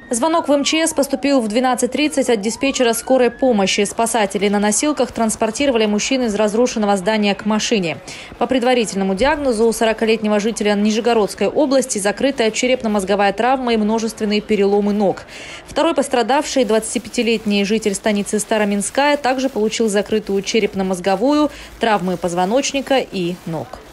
Звонок в МЧС поступил в 12:30 от диспетчера скорой помощи. Спасатели на носилках транспортировали мужчину из разрушенного здания к машине. По предварительному диагнозу у 40-летнего жителя Нижегородской области закрытая черепно-мозговая травма и множественные переломы ног. Второй пострадавший, 25-летний житель станицы Староминская, также получил закрытую черепно-мозговую, травмы позвоночника и ног.